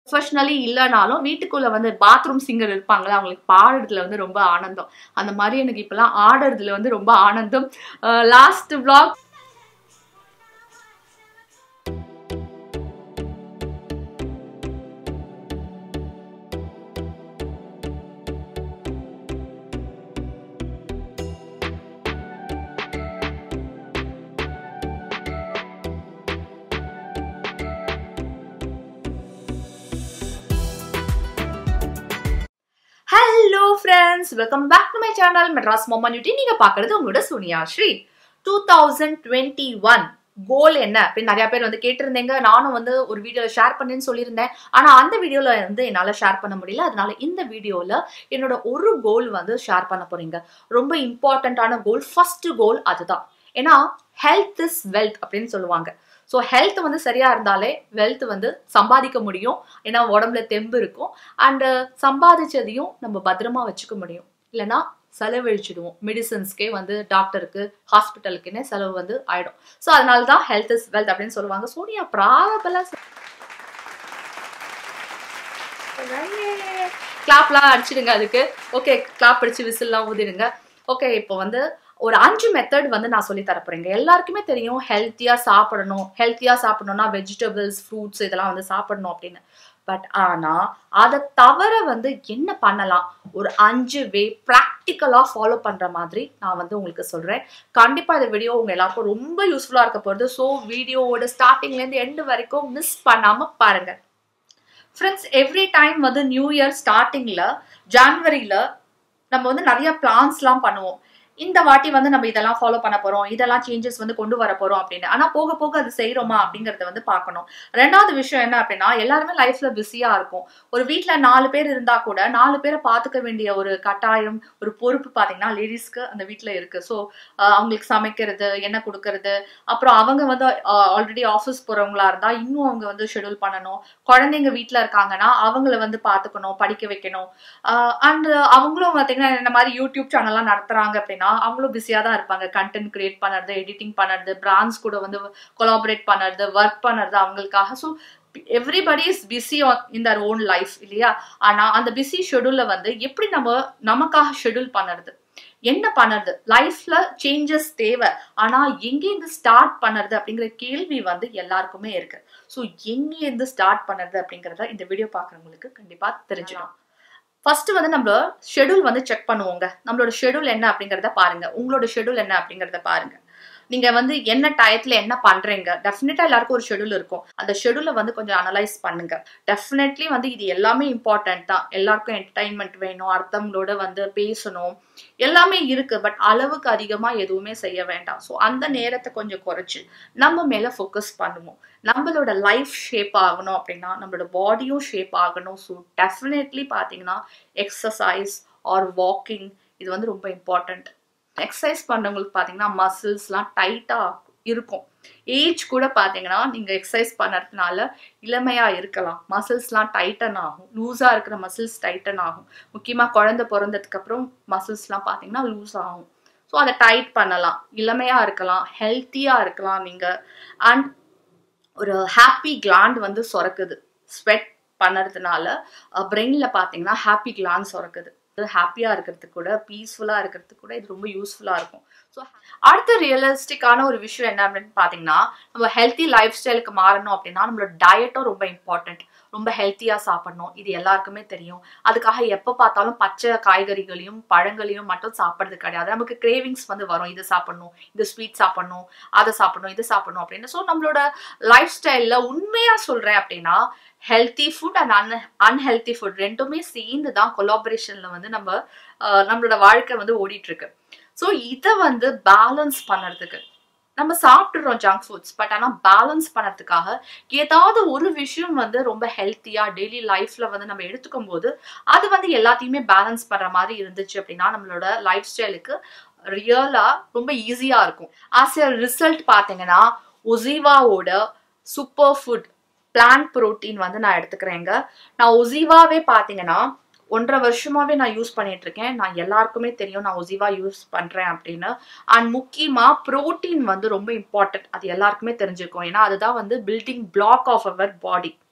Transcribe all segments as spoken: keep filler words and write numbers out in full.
Professionally இல்லனாலும் வீட்டுக்குள்ள வந்து பாத்ரூம் சிங்கர் இருப்பாங்கல்ல, அவங்களுக்கு பாடுறதுல வந்து ரொம்ப ஆனந்தம். அந்த மாதிரி எனக்கு இப்பலாம் ஆடுறதுல வந்து ரொம்ப ஆனந்தம். Last vlog Hello friends, welcome back to my channel Madras Mama Newty. நீங்க பார்க்கிறது உங்களோட சோனியா ஸ்ரீ. twenty twenty-one கோல் என்ன அப்படி நிறைய பேர் வந்து கேட்டிருந்தீங்க. நானும் வந்து ஒரு வீடியோல ஷேர் பண்ணேன்னு சொல்லியிருந்தேன். ஆனா அந்த வீடியோல வந்து என்னால ஷேர் பண்ண முடியல. அதனால இந்த வீடியோல என்னோட ஒரு கோல் வந்து ஷேர் பண்ண போறீங்க. ரொம்ப இம்பார்ட்டன்டான கோல், ஃபர்ஸ்ட் கோல் அதுதான். ஏன்னா ஹெல்த் இஸ் வெல்த் அப்படின்னு சொல்லுவாங்க. ஸோ ஹெல்த் வந்து சரியா இருந்தாலே வெல்த் வந்து சம்பாதிக்க முடியும். ஏன்னா உடம்புல தெம்பு இருக்கும். அண்ட் சம்பாதிச்சதையும் நம்ம பத்திரமா வச்சுக்க முடியும். இல்லைன்னா செலவழிச்சிடுவோம். மெடிசன்ஸ்க்கே வந்து டாக்டருக்கு ஹாஸ்பிட்டலுக்குன்னே செலவு வந்து ஆயிடும். ஸோ அதனால தான் ஹெல்த் இஸ் வெல்த் அப்படின்னு சொல்லுவாங்க. சோனியா ப்ராபலா கிளாப்லாம் அடிச்சிடுங்க அதுக்கு. ஓகே, கிளாப் அடிச்சு விசில்லாம் ஊதிடுங்க. ஓகே, இப்போ வந்து ஒரு அஞ்சு மெத்தட் வந்து நான் சொல்லி தரப்போறேங்க. எல்லாருக்குமே தெரியும் ஹெல்த்தியா சாப்பிடணும், ஹெல்த்தியா சாப்பிடணும்னா வெஜிடபிள்ஸ், ஃப்ரூட்ஸ் இதெல்லாம் வந்து சாப்பிடணும் அப்படின்னு. பட் ஆனா அதை தவிர வந்து என்ன பண்ணலாம், ஒரு அஞ்சு வே ப்ராக்டிக்கலா ஃபாலோ பண்ற மாதிரி நான் வந்து உங்களுக்கு சொல்றேன். கண்டிப்பா இந்த வீடியோ உங்க எல்லாருக்கும் ரொம்ப யூஸ்ஃபுல்லா இருக்க போகுது. ஸோ வீடியோவோட ஸ்டார்டிங்ல இருந்து எண்டு வரைக்கும் மிஸ் பண்ணாம பாருங்க. ஃப்ரெண்ட்ஸ், எவ்ரி டைம் வந்து நியூ இயர் ஸ்டார்டிங்ல ஜான்வரியில நம்ம வந்து நிறைய பிளான்ஸ்லாம் பண்ணுவோம். இந்த வாட்டி வந்து நம்ம இதெல்லாம் ஃபாலோ பண்ண போறோம், இதெல்லாம் சேஞ்சஸ் வந்து கொண்டு வர போறோம் அப்படின்னு. ஆனா போக போக அது செய்யறோமா அப்படிங்கறத வந்து பார்க்கணும். ரெண்டாவது விஷயம் என்ன அப்படின்னா, எல்லாருமே லைஃப்ல பிஸியா இருக்கும். ஒரு வீட்டுல நாலு பேர் இருந்தா கூட நாலு பேரை பாத்துக்க வேண்டிய ஒரு கட்டாயம், ஒரு பொறுப்பு பாத்தீங்கன்னா லேடிஸ்க்கு அந்த வீட்டுல இருக்கு. ஸோ அவங்களுக்கு சமைக்கிறது, என்ன கொடுக்கறது, அப்புறம் அவங்க வந்து ஆல்ரெடி ஆஃபீஸ் போறவங்களா இருந்தா இன்னும் அவங்க வந்து ஷெடியூல் பண்ணணும். குழந்தைங்க வீட்டுல இருக்காங்கன்னா அவங்கள வந்து பாத்துக்கணும், படிக்க வைக்கணும். அண்ட் அவங்களும் பாத்தீங்கன்னா இந்த மாதிரி யூடியூப் சேனல்லாம் நடத்துறாங்க அப்படின்னா அவங்களும் பிஸியா தான் இருப்பாங்க. கண்டென்ட் கிரியேட் பண்ணுறது, எடிட்டிங் பண்ணுறது, பிராண்ட்ஸ் கூட வந்து கொலாபரேட் பண்ணுறது, ஒர்க் பண்ணுறது அவங்களுக்காக. So everybody is busy in their own life இல்லையா? ஆனா அந்த பிஸி ஷெடியூல்ல வந்து எப்படி நம்ம நமக்காக ஷெடியூல் பண்ணுறது, என்ன பண்ணுறது, லைஃப்ல சேஞ்சஸ் தேவை. ஆனா எங்கேருந்து ஸ்டார்ட் பண்ணுறது அப்படிங்கிற கேள்வி வந்து எல்லாருக்குமே இருக்கு. ஸோ எங்கேருந்து ஸ்டார்ட் பண்ணுறது அப்படிங்கிறத இந்த வீடியோ பார்க்குறவங்களுக்கு கண்டிப்பா தெரிஞ்சிடும். ஃபர்ஸ்ட் வந்து நம்ம ஷெடியூல் வந்து செக் பண்ணுவோங்க. நம்மளோட ஷெடியூல் என்ன அப்படிங்கறத பாருங்க. உங்களோட ஷெடியூல் என்ன அப்படிங்கறத பாருங்க. நீங்க வந்து என்ன டயத்துல என்ன பண்றீங்க, டெஃபினட்டா எல்லாருக்கும் ஒரு ஷெடியூல் இருக்கும். அந்த ஷெடியூலை வந்து கொஞ்சம் அனலைஸ் பண்ணுங்க. டெஃபினெட்லி வந்து இது எல்லாமே இம்பார்ட்டன்ட் தான். எல்லாருக்கும் என்டர்டைன்மெண்ட் வேணும், அடுத்தவங்களோட வந்து பேசணும், எல்லாமே இருக்கு. பட் அளவுக்கு அதிகமா எதுவுமே செய்ய வேண்டாம். ஸோ அந்த நேரத்தை கொஞ்சம் குறைச்சு நம்ம மேல ஃபோக்கஸ் பண்ணுவோம். நம்மளோட லைஃப் ஷேப் ஆகணும் அப்படின்னா நம்மளோட பாடியும் ஷேப் ஆகணும். ஸோ டெஃபினெட்லி பார்த்தீங்கன்னா எக்ஸசைஸ் ஆர் வாக்கிங் இது வந்து ரொம்ப இம்பார்ட்டன்ட். எக்ஸசைஸ் பண்றவங்களுக்கு பார்த்தீங்கன்னா மசில்ஸ்லாம் டைட்டா இருக்கும். ஏஜ் கூட பார்த்தீங்கன்னா நீங்க எக்ஸசைஸ் பண்ணுறதுனால இளமையா இருக்கலாம். மசில்ஸ்லாம் டைட்டன் ஆகும், லூஸா இருக்கிற மசில்ஸ் டைட்டன் ஆகும். முக்கியமா குழந்தை பிறந்ததுக்கு அப்புறம் மசில்ஸ்லாம் பார்த்தீங்கன்னா லூஸ் ஆகும். ஸோ அதை டைட் பண்ணலாம், இளமையா இருக்கலாம், ஹெல்த்தியா இருக்கலாம் நீங்க. அண்ட் ஒரு ஹாப்பி கிளாண்ட் வந்து சுரக்குது. ஸ்வெட் பண்ணுறதுனால பிரெயின்ல பார்த்தீங்கன்னா ஹாப்பி கிளாண்ட் சுரக்குது. ஹாப்பியா இருக்கிறதுக்கு கூட, பீஸ்ஃபுல்லா இருக்கிறதுக்கு கூட இது ரொம்ப யூஸ்ஃபுல்லா இருக்கும். ஸோ அடுத்த ரியலிஸ்டிக்கான ஒரு விஷயம் என்ன அப்படின்னு பார்த்தீங்கன்னா, நம்ம ஹெல்த்தி லைஃப் ஸ்டைலுக்கு மாறணும் அப்படின்னா நம்மளோட டயட்டும் ரொம்ப இம்பார்ட்டன்ட். ரொம்ப ஹெல்த்தியா சாப்பிடணும், இது எல்லாருக்குமே தெரியும். அதுக்காக எப்போ பார்த்தாலும் பச்சை காய்கறிகளையும் பழங்களையும் மட்டும் சாப்பிட்றது கிடையாது. நமக்கு கிரேவிங்ஸ் வந்து வரும், இது சாப்பிடணும், இது ஸ்வீட் சாப்பிடணும், அதை சாப்பிடணும், இது சாப்பிடணும் அப்படின்னு. ஸோ நம்மளோட லைஃப் ஸ்டைல்ல உண்மையா சொல்றேன் அப்படின்னா healthy food and un unhealthy food ரெண்டுமே சேர்ந்து தான் கொலாபரேஷன்ல வந்து நம்ம நம்மளோட வாழ்க்கை வந்து ஓடிட்டு இருக்கு. ஸோ இதை வந்து பேலன்ஸ் பண்ணுறதுக்கு நம்ம சாப்பிட்டுறோம் ஜங்க் ஃபுட்ஸ். பட் ஆனால் பேலன்ஸ் பண்ணுறதுக்காக ஏதாவது ஒரு விஷயம் வந்து ரொம்ப ஹெல்த்தியா டெய்லி லைஃப்ல வந்து நம்ம எடுத்துக்கும் போது அது வந்து எல்லாத்தையுமே பேலன்ஸ் பண்ற மாதிரி இருந்துச்சு அப்படின்னா நம்மளோட லைஃப் ஸ்டைலுக்கு ரியலா ரொம்ப ஈஸியா இருக்கும். ஆஸ் எ ரிசல்ட் பார்த்தீங்கன்னா ஒசிவாவோட சூப்பர் ஃபுட் பிளான்ட் புரோட்டீன் வந்து நான் எடுத்துக்கிறேங்க. நான் ஒசிவாவே பார்த்தீங்கன்னா ஒன்றரை வருஷமாவே நான் யூஸ் பண்ணிட்டு இருக்கேன். நான் எல்லாருக்குமே தெரியும் நான் ஒசிவா யூஸ் பண்றேன் அப்படின்னு. அண்ட் முக்கியமா புரோட்டீன் வந்து ரொம்ப இம்பார்ட்டன்ட். அது எல்லாருக்குமே தெரிஞ்சிருக்கும். ஏன்னா அதுதான் வந்து building block of our body.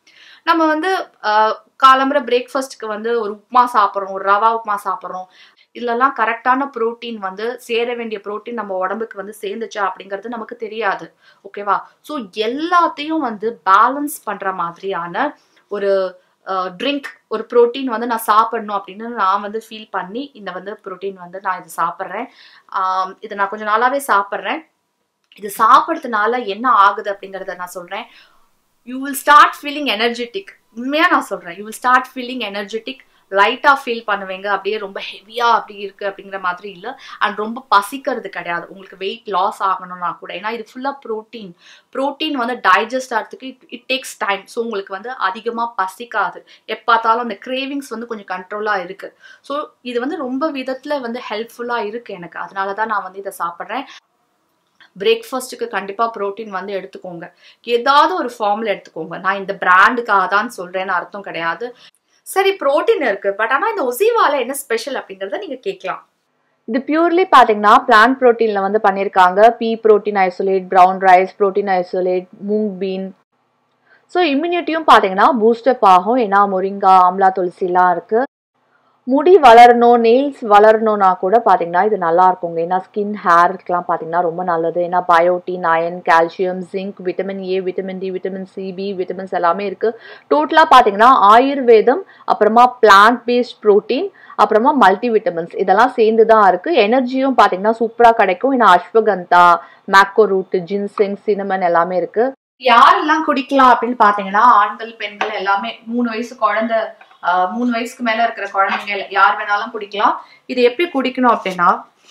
நம்ம வந்து காலம்பர பிரேக்ஃபாஸ்ட்டுக்கு வந்து ஒரு உப்புமா சாப்பிட்றோம், ஒரு ரவா உப்புமா சாப்பிட்றோம். இதுலலாம் கரெக்டான ப்ரோட்டீன் வந்து சேர வேண்டிய ப்ரோட்டீன் நம்ம உடம்புக்கு வந்து சேர்ந்துச்சா அப்படிங்கிறது நமக்கு தெரியாது. ஓகேவா? ஸோ எல்லாத்தையும் வந்து பேலன்ஸ் பண்ற மாதிரியான ஒரு ட்ரிங்க், ஒரு ப்ரோட்டீன் வந்து நான் சாப்பிடணும் அப்படின்னு நான் வந்து ஃபீல் பண்ணி இந்த வந்து ப்ரோட்டீன் வந்து நான் இது சாப்பிட்றேன். இதை நான் கொஞ்சம் நாளாவே சாப்பிட்றேன். இது சாப்பிட்றதுனால என்ன ஆகுது அப்படிங்கிறத நான் சொல்றேன். You will start feeling energetic. உண்மையா நான் சொல்றேன், you will start feeling energetic. லைட்டா ஃபீல் பண்ணுவீங்க, அப்படியே ரொம்ப ஹெவியா அப்படி இருக்கு அப்படிங்கிற மாதிரி இல்லை. அண்ட் ரொம்ப பசிக்கிறது கிடையாது உங்களுக்கு வெயிட் லாஸ் ஆகணும்னா கூட. ஏன்னா இது ஃபுல்லா ப்ரோட்டீன். ப்ரோட்டீன் வந்து டைஜஸ்ட் ஆகிறதுக்கு it it takes time. So உங்களுக்கு வந்து அதிகமாக பசிக்காது. எப்பாத்தாலும் அந்த கிரேவிங்ஸ் வந்து கொஞ்சம் கண்ட்ரோலாக இருக்கு. ஸோ இது வந்து ரொம்ப விதத்தில் வந்து ஹெல்ப்ஃபுல்லாக இருக்கு எனக்கு. அதனால தான் நான் வந்து இதை சாப்பிட்றேன். பிரேக்ஃபாஸ்ட்டுக்கு கண்டிப்பாக ப்ரோட்டீன் வந்து எடுத்துக்கோங்க. ஏதாவது ஒரு ஃபார்மில் எடுத்துக்கோங்க. நான் இந்த பிராண்டுக்காக தான் சொல்கிறேன்னு அர்த்தம் கிடையாது. சரி, ப்ரோட்டீன் இருக்கு, பட் ஆனால் இந்த ஒசிவால என்ன ஸ்பெஷல் அப்படிங்கிறத நீங்கள் கேட்கலாம். இது பியூர்லி பார்த்தீங்கன்னா பிளான்ட் ப்ரோட்டீனில் வந்து பண்ணியிருக்காங்க. Pea protein isolate, brown rice protein isolate, moong bean. So இம்யூனிட்டியும் பார்த்தீங்கன்னா பூஸ்டப் ஆகும். ஏன்னா முருங்கா, ஆம்லா, துளசிலாம் இருக்குது. முடி வளரணும், நெயில்ஸ் வளரணும்னா கூட பார்த்தீங்கன்னா இது நல்லா இருக்குங்க. ஏன்னா ஸ்கின் ஹேருக்குலாம் பார்த்தீங்கன்னா ரொம்ப நல்லது. ஏன்னா biotin, iron, calcium, zinc, vitamin A, vitamin D, vitamin C, B vitamins எல்லாமே இருக்குது. டோட்டலாக பார்த்தீங்கன்னா ஆயுர்வேதம், அப்புறமா பிளான்ட் பேஸ்ட் ப்ரோட்டீன், அப்புறமா மல்டி விட்டமின்ஸ் இதெல்லாம் சேர்ந்து தான் இருக்குது. எனர்ஜியும் பார்த்தீங்கன்னா சூப்பராக கிடைக்கும். ஏன்னா ashwagandha, maca root, ginseng, cinnamon எல்லாமே இருக்குது. யாரெல்லாம் குடிக்கலாம் அப்படின்னு பார்த்தீங்கன்னா ஆண்கள், பெண்கள் எல்லாமே. மூணு வயசு குழந்தை, மூணு வயசுக்கு மேல இருக்கிற குழந்தைங்க யார் வேணாலும் குடிக்கலாம். இது எப்படி குடிக்கணும் அப்படின்னா,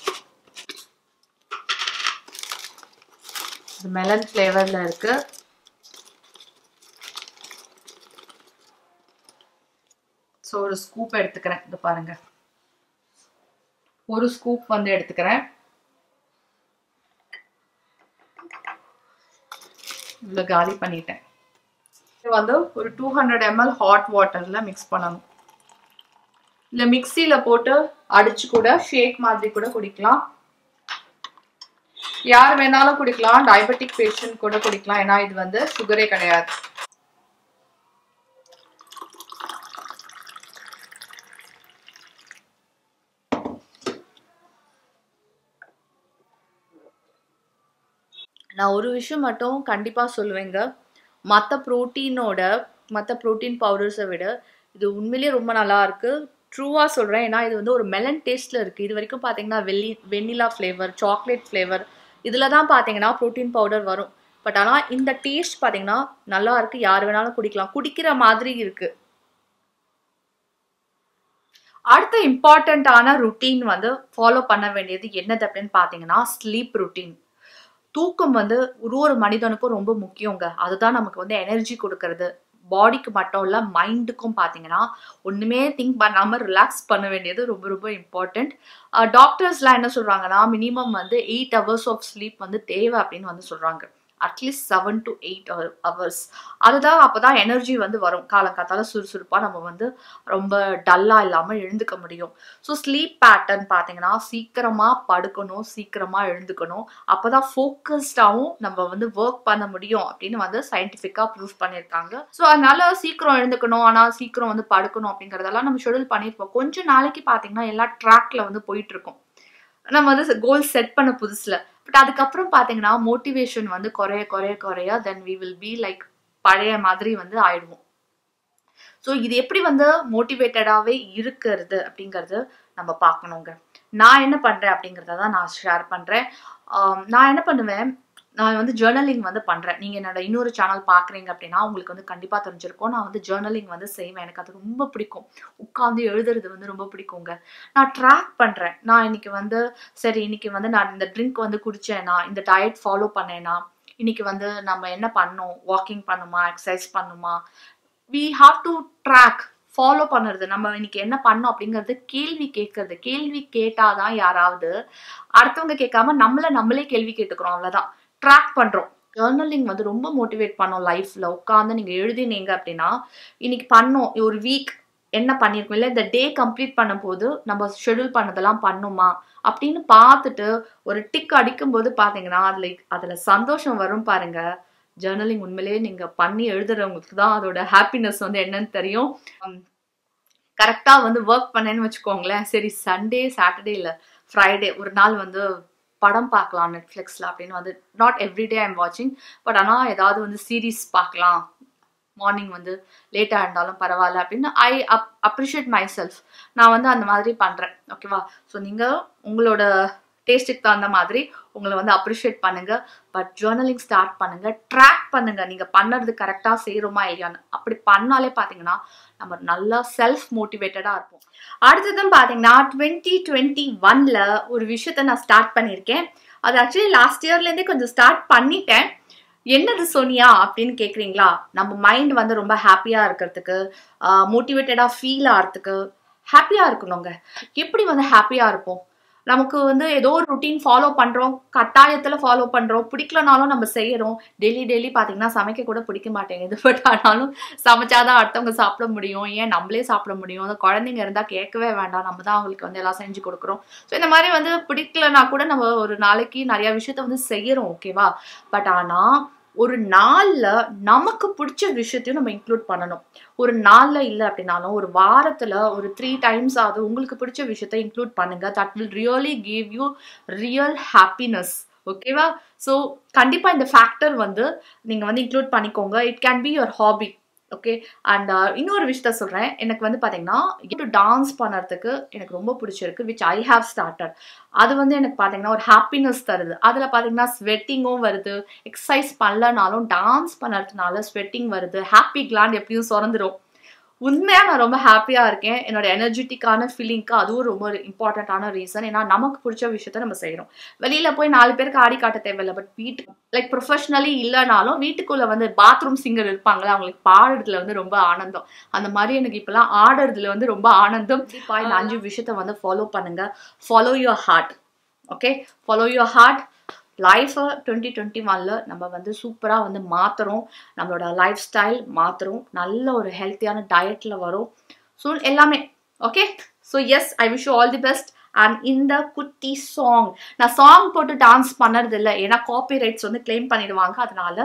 மெலன் ஃபிளேவர்ல இருக்கு. ஸோ ஒரு ஸ்கூப் எடுத்துக்கிறேன். இது பாருங்க, ஒரு ஸ்கூப் வந்து எடுத்துக்கிறேன். இவ்வளோ காலி பண்ணிட்டேன். இது வந்து ஒரு டூ ஹண்ட்ரட் எம்எல் ஹாட் வாட்டர்ல மிக்ஸ் பண்ணணும். இல்லை மிக்சியில போட்டு அடிச்சு கூட ஷேக் மாதிரி கூட குடிக்கலாம். யார் வேணாலும் குடிக்கலாம். டயபெட்டிக் பேஷண்ட் கூட குடிக்கலாம். ஏன்னா இது வந்து சுகரே கிடையாது. நான் ஒரு விஷயம் மட்டும் கண்டிப்பாக சொல்லுவேங்க. மற்ற ப்ரோட்டீனோட மற்ற ப்ரோட்டீன் பவுடர்ஸை விட இது உண்மையிலேயே ரொம்ப நல்லா இருக்கு. ட்ரூவாக சொல்கிறேன். ஏன்னா இது வந்து ஒரு மெலன் டேஸ்ட்டில் இருக்குது. இது வரைக்கும் பார்த்தீங்கன்னா வெள்ளி வெண்ணிலா ஃப்ளேவர், சாக்லேட் ஃப்ளேவர் இதில் தான் பார்த்தீங்கன்னா ப்ரோட்டீன் பவுடர் வரும். பட் ஆனால் இந்த டேஸ்ட் பார்த்தீங்கன்னா நல்லா இருக்கு. யார் வேணாலும் குடிக்கலாம். குடிக்கிற மாதிரி இருக்கு. அடுத்த இம்பார்ட்டண்ட்டான ருட்டீன் வந்து ஃபாலோ பண்ண வேண்டியது என்னது அப்படின்னு பார்த்தீங்கன்னா ஸ்லீப் ருட்டீன். தூக்கம் வந்து ஒரு ஒரு மனிதனுக்கும் ரொம்ப முக்கியங்க. அதுதான் நமக்கு வந்து எனர்ஜி கொடுக்கறது. பாடிக்கு மட்டும் இல்லை, மைண்டுக்கும் பார்த்தீங்கன்னா ஒன்றுமே திங்க் பண்ணாமல் ரிலாக்ஸ் பண்ண வேண்டியது ரொம்ப ரொம்ப இம்பார்ட்டண்ட். டாக்டர்ஸ்லாம் என்ன சொல்கிறாங்கன்னா மினிமம் வந்து எயிட் ஹவர்ஸ் ஆஃப் ஸ்லீப் வந்து தேவை அப்படின்னு வந்து சொல்கிறாங்க. At least seven to eight hours. அதுதான் அப்போ தான் எனர்ஜி வந்து வரும். காலங்காத்தால சுறுசுறுப்பாக நம்ம வந்து ரொம்ப டல்லாக இல்லாமல் எழுந்துக்க முடியும். ஸோ ஸ்லீப் பேட்டர்ன் பார்த்தீங்கன்னா சீக்கிரமாக படுக்கணும், சீக்கிரமாக எழுந்துக்கணும். அப்போ தான் ஃபோக்கஸ்டாகவும் நம்ம வந்து ஒர்க் பண்ண முடியும் அப்படின்னு வந்து சயின்டிஃபிக்காக ப்ரூவ் பண்ணியிருக்காங்க. ஸோ அதனால சீக்கிரம் எழுந்துக்கணும், ஆனால் சீக்கிரம் வந்து படுக்கணும் அப்படிங்கிறதெல்லாம் நம்ம ஷெடியூல் பண்ணியிருப்போம். கொஞ்சம் நாளைக்கு பார்த்தீங்கன்னா எல்லா ட்ராக்ல வந்து போயிட்டு இருக்கோம். நம்ம வந்து கோல் செட் பண்ண புதுசுல. பட் அதுக்கப்புறம் பார்த்தீங்கன்னா மோட்டிவேஷன் வந்து குறைய குறைய குறைய then we will be like பழைய மாதிரி வந்து ஆயிடுவோம். ஸோ இது எப்படி வந்து மோட்டிவேட்டடாகவே இருக்கிறது அப்படிங்கிறது நம்ம பார்க்கணுங்க. நான் என்ன பண்ணுறேன் அப்படிங்கிறத தான் நான் ஷேர் பண்ணுறேன். நான் என்ன பண்ணுவேன், நான் வந்து ஜேர்னலிங் வந்து பண்ணுறேன். நீங்கள் என்னோட இன்னொரு சேனல் பார்க்குறீங்க அப்படின்னா உங்களுக்கு வந்து கண்டிப்பாக தெரிஞ்சிருக்கும். நான் வந்து ஜேர்னலிங் வந்து செய்வேன். எனக்கு அது ரொம்ப பிடிக்கும். உட்காந்து எழுதுறது வந்து ரொம்ப பிடிக்குங்க. நான் ட்ராக் பண்ணுறேன். நான் இன்னைக்கு வந்து சரி இன்னைக்கு வந்து நான் இந்த ட்ரிங்க் வந்து குடித்தேன்னா, இந்த டயட் ஃபாலோ பண்ணேன்னா, இன்னைக்கு வந்து நம்ம என்ன பண்ணோம், வாக்கிங் பண்ணுமா, எக்ஸசைஸ் பண்ணுமா, we have to track. Follow பண்ணுறது, நம்ம இன்னைக்கு என்ன பண்ணோம் அப்படிங்கிறது கேள்வி கேட்கறது. கேள்வி கேட்டாதான் யாராவது, அடுத்தவங்க கேட்காம நம்மள நம்மளே கேள்வி கேட்டுக்கிறோம். அவ்வளோதான். ட்ராக் பண்ணுறோம். ஜேர்னலிங் வந்து ரொம்ப மோட்டிவேட் பண்ணோம். லைஃப்பில் உட்காந்து நீங்கள் எழுதினீங்க அப்படின்னா இன்னைக்கு பண்ணோம், ஒரு வீக் என்ன பண்ணியிருக்கோம், இல்லை இந்த டே கம்ப்ளீட் பண்ணும் போது நம்ம ஷெடியூல் பண்ணதெல்லாம் பண்ணுமா அப்படின்னு பார்த்துட்டு ஒரு டிக் அடிக்கும்போது பார்த்தீங்கன்னா அதில் அதில் சந்தோஷம் வரும் பாருங்க. ஜேர்னலிங் உண்மையிலேயே நீங்கள் பண்ணி எழுதுறவங்களுக்கு தான் அதோட ஹாப்பினஸ் வந்து என்னன்னு தெரியும். கரெக்டாக வந்து ஒர்க் பண்ணேன்னு வச்சுக்கோங்களேன், சரி சண்டே சாட்டர்டே இல்லை ஃப்ரைடே ஒரு நாள் வந்து படம் பார்க்கலாம் நெட்ஃப்ளிக்ஸில் அப்படின்னு வந்து நாட் எவ்ரிடே ஐ எம் வாட்சிங், பட் ஆனால் ஏதாவது வந்து சீரீஸ் பார்க்கலாம் மார்னிங் வந்து லேட்டாக இருந்தாலும் பரவாயில்ல அப்படின்னு I up appreciate myself. நான் வந்து அந்த மாதிரி பண்ணுறேன். ஓகேவா? ஸோ நீங்கள் உங்களோட டேஸ்ட்டுக்கு தகுந்த மாதிரி உங்களை வந்து அப்ரிஷியேட் பண்ணுங்கள். பட் ஜேர்னலிங் ஸ்டார்ட் பண்ணுங்கள், ட்ராக் பண்ணுங்கள் நீங்கள் பண்ணுறது கரெக்டாக செய்கிறோமா இல்லையான்னு. அப்படி பண்ணாலே பார்த்தீங்கன்னா நம்ம நல்லா செல்ஃப் மோட்டிவேட்டடாக இருப்போம். அடுத்ததும் பார்த்தீங்கன்னா டுவெண்ட்டி டுவெண்ட்டி ஒன்ல ஒரு விஷயத்த நான் ஸ்டார்ட் பண்ணியிருக்கேன். அது ஆக்சுவலி லாஸ்ட் இயர்லேருந்தே கொஞ்சம் ஸ்டார்ட் பண்ணிட்டேன். என்னது சோனியா அப்படின்னு கேட்குறீங்களா? நம்ம மைண்ட் வந்து ரொம்ப ஹாப்பியாக இருக்கிறதுக்கு, மோட்டிவேட்டடாக ஃபீல் ஆகிறதுக்கு, ஹாப்பியாக இருக்கணுங்க. எப்படி வந்து ஹாப்பியாக இருப்போம்? நமக்கு வந்து ஏதோ ஒரு ருட்டீன் ஃபாலோ பண்ணுறோம், கட்டாயத்தில் ஃபாலோ பண்ணுறோம், பிடிக்கலனாலும் நம்ம செய்கிறோம். டெய்லி டெய்லி பார்த்தீங்கன்னா சமைக்க கூட பிடிக்க மாட்டேங்குது, பட் ஆனாலும் சமைச்சாதான் அடுத்தவங்க சாப்பிட முடியும், ஏன் நம்மளே சாப்பிட முடியும். அந்த குழந்தைங்க இருந்தால் கேட்கவே வேண்டாம், நம்ம தான் அவங்களுக்கு வந்து எல்லாம் செஞ்சு கொடுக்குறோம். ஸோ இந்த மாதிரி வந்து பிடிக்கலனா கூட நம்ம ஒரு நாளைக்கு நிறையா விஷயத்த வந்து செய்கிறோம். ஓகேவா? பட் ஆனால் ஒரு நாளில் நமக்கு பிடிச்ச விஷயத்தையும் நம்ம இன்க்ளூட் பண்ணணும். ஒரு நாளில் இல்லை அப்படின்னாலும் ஒரு வாரத்தில் ஒரு த்ரீ டைம்ஸ் ஆகுது உங்களுக்கு பிடிச்ச விஷயத்த இன்க்ளூட் பண்ணுங்க. That will really give you real happiness. ஓகேவா? ஸோ கண்டிப்பாக இந்த ஃபேக்டர் வந்து நீங்கள் வந்து இன்க்ளூட் பண்ணிக்கோங்க. It can be your hobby. Okay. And இன்னொரு விஷயத்த சொல்கிறேன். எனக்கு வந்து பார்த்தீங்கன்னா இப்போ டான்ஸ் பண்ணுறதுக்கு எனக்கு ரொம்ப பிடிச்சிருக்கு, விச் ஐ ஹாவ் ஸ்டார்டட். அது வந்து எனக்கு பார்த்தீங்கன்னா ஒரு ஹாப்பினஸ் தருது. அதில் பார்த்தீங்கன்னா ஸ்வெட்டிங்கும் வருது. எக்ஸசைஸ் பண்ணலனாலும் டான்ஸ் பண்ணுறதுனால ஸ்வெட்டிங் வருது. ஹாப்பி கிளாண்ட் எப்படியும் சுரந்துடும். உண்மையாக நான் ரொம்ப ஹாப்பியாக இருக்கேன். என்னோட எனர்ஜெட்டிக்கான ஃபீலிங்க்கு அதுவும் ரொம்ப இம்பார்ட்டண்ட்டான ரீசன். ஏன்னா நமக்கு பிடிச்ச விஷயத்த நம்ம செய்கிறோம். வெளியில் போய் நாலு பேருக்கு ஆடி காட்ட தேவையில்லை. பட் வீட்டுக்கு லைக் ப்ரொஃபஷ்னலி இல்லைனாலும் வீட்டுக்குள்ளே வந்து பாத்ரூம் சிங்கர் இருப்பாங்களே, அவங்களுக்கு பாடுறதுல வந்து ரொம்ப ஆனந்தம். அந்த மாதிரி எனக்கு இப்போலாம் ஆடுறதுல வந்து ரொம்ப ஆனந்தம். இப்போ இந்த அஞ்சு விஷயத்த வந்து ஃபாலோ பண்ணுங்கள். Follow your heart. Okay, follow your heart. லைஃபை டுவெண்ட்டி டுவெண்ட்டி ஒன்ல நம்ம வந்து சூப்பராக வந்து மாற்றுறோம். நம்மளோட லைஃப் ஸ்டைல் மாற்றுறோம். நல்ல ஒரு ஹெல்த்தியான டயட்டில் வரும். ஸோ எல்லாமே okay. So yes, I wish you all the best. And இந்த குட்டி சாங், நான் சாங் போட்டு டான்ஸ் பண்ணுறது இல்லை, ஏன்னா காப்பி ரைட்ஸ் வந்து கிளைம் பண்ணிடுவாங்க. அதனால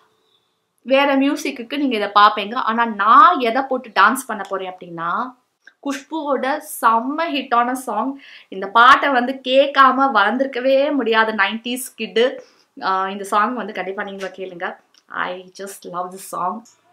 வேற மியூசிக்கு நீங்கள் இதை பார்ப்பீங்க. ஆனால் நான் எதை போட்டு டான்ஸ் பண்ண போகிறேன் அப்படின்னா குஷ்புவோட செம்ம ஹிட்டான சாங். இந்த பாட்டை வந்து கேட்காம வளர்ந்துருக்கவே முடியாத நைன்டிஸ் கிட்டு. இந்த சாங் வந்து கண்டிப்பாக நீங்களும் கேளுங்க. I just love this song.